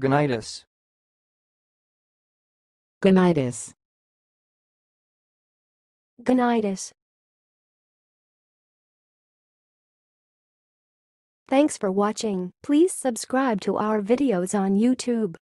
gonitis. Gonitis. Gonitis. Thanks for watching. Please subscribe to our videos on YouTube.